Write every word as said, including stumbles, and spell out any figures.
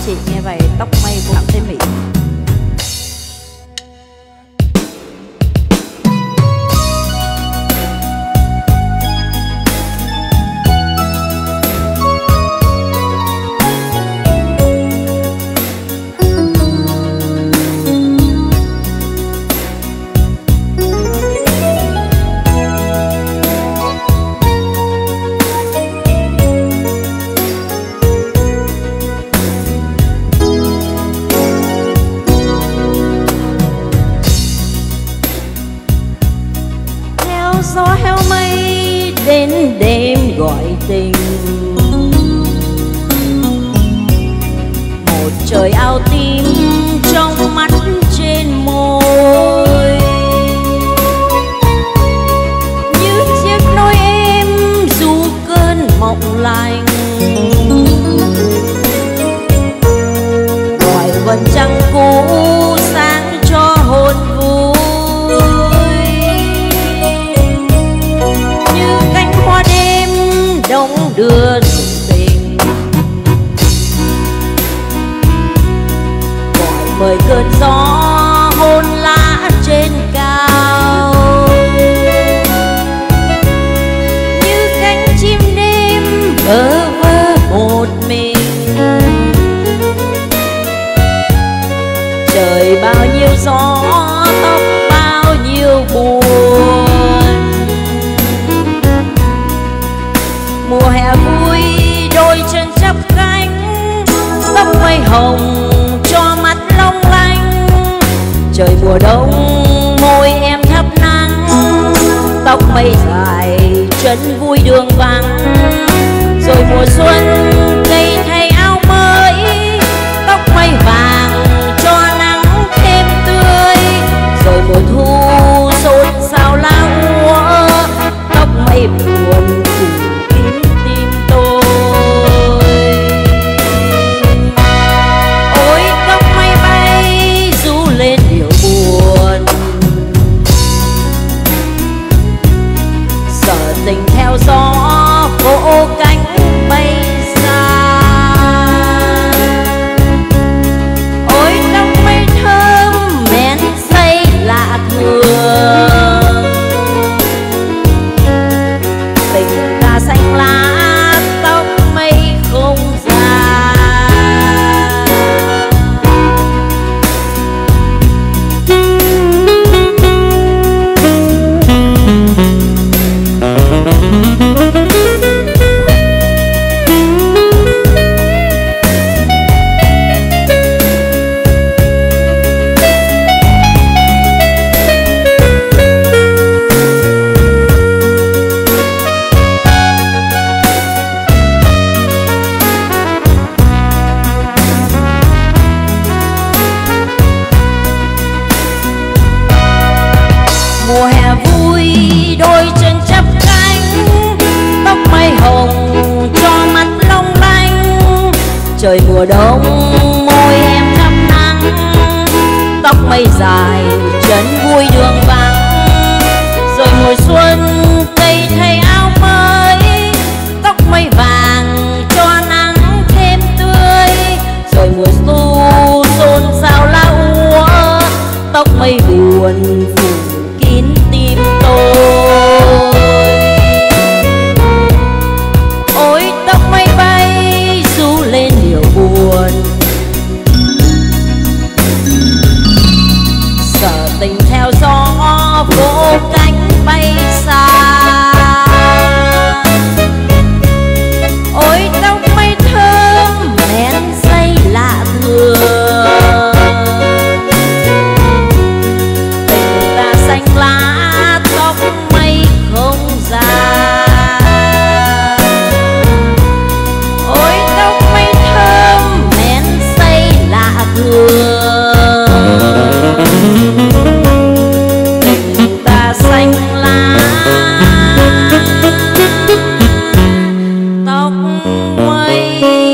chị nghe bài Tóc Mây của Phạm Thế Mỹ. Gió heo mây đến đêm gọi tình, một trời ao tím trong mắt trên môi, như chiếc nôi êm du cơn mộng lành, gọi vầng trăng cũ sáng cho hồn vui. Đông đưa tình gọi mời cơn gió hôn lá trên cao, như cánh chim đêm bơ vơ một mình. Trời bao nhiêu gió, tóc bao nhiêu buồn. Mùa hè vui đôi chân chắp cánh, tóc mây hồng cho mắt long lanh. Trời mùa đông môi em thắp nắng, tóc mây dài chân vui đường vắng. Rồi mùa xuân cây thay áo mới, tóc mây vàng cho nắng thêm tươi. Rồi mùa thu xôn xao lá úa, tóc mây buồn phủ kín tim tôi. Ôi tóc mây bay du lên điệu buồn, sợ tình theo gió vỗ cánh bay xa. Ôi tóc mây thơm men say lạ thường, tình ta xanh lá tóc mây không già. Mùa hè vui đôi chân chắp cánh, tóc mây hồng cho mắt long lanh. Trời mùa đông môi em thắp nắng, tóc mây dài chân vui đường vắng. Rồi mùa xuân cây thay áo mới, tóc mây vàng cho nắng thêm tươi. Rồi mùa thu xôn xao lá úa, tóc mây buồn phủ kín tim tôi. Ôi tóc mây bay du lên điệu buồn, sợ tình theo gió vỗ cánh bay xa. Ôi tóc mây thơm men say lạ thường, tình ta xanh lá tóc mây không già. Ôi tóc mây thơm men say lạ thường, tình ta xanh lá tóc mây